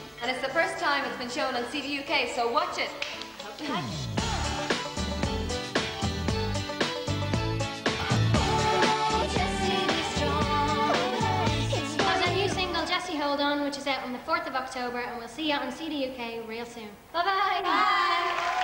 And it's the first time it's been shown on CD UK, so watch it. Okay. Jessie Hold On, which is out on the 4th of October, and we'll see you on CD UK real soon. Bye-bye. Bye.